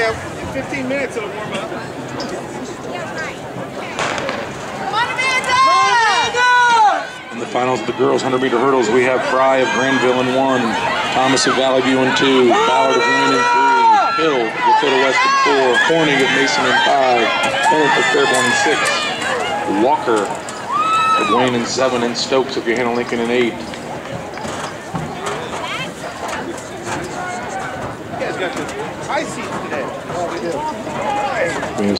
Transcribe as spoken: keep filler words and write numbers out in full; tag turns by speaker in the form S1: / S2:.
S1: Yeah, in fifteen minutes it'll warm up.
S2: In the finals of the girls' one hundred meter hurdles, we have Fry of Granville in one, Thomas of Valley View in two, Ballard of Wayne in three, Hill of Dakota West in four, Horning of Mason in five, Bennett of Fairborn in six, Walker of Wayne in seven, and Stokes of Johanna Lincoln in eight.
S1: You guys got the high seats today. Oh, we do.